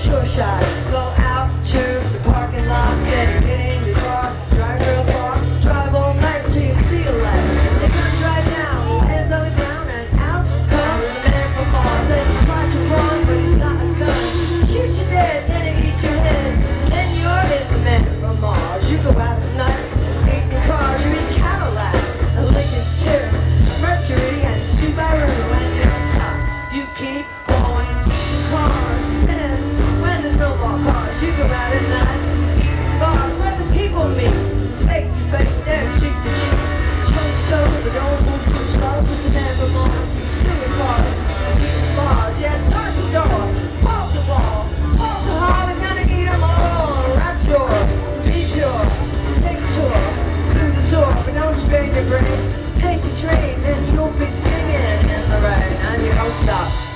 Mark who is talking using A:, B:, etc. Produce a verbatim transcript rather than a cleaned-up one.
A: sure shot. Go out to the parking lot and get in your car. Drive real far, drive all night till you see a light. It comes right down, hands on the ground, and out comes the man from Mars. And he tried to run, but he's got a gun. Shoot you dead, then he eats your head. Then you're in the man from Mars. You go out at night, eating cars, you eat Cadillacs, and Lincolns too, Mercury and Subaru, and you don't stop. You keep going cars. Then when there's no more cars, you go out at night, eating bars where the people meet, face to face, there's cheek to cheek, toe to toe, but don't move too slow. Cause the man from Mars, he's spilling cars, he's eating bars, yeah, door to door, ball to ball, ball to hall, he's gonna eat them all. Rapture, be pure, take a tour through the sewer, but don't strain your brain. Take the train, then you'll be singing in the rain, and you don't stop.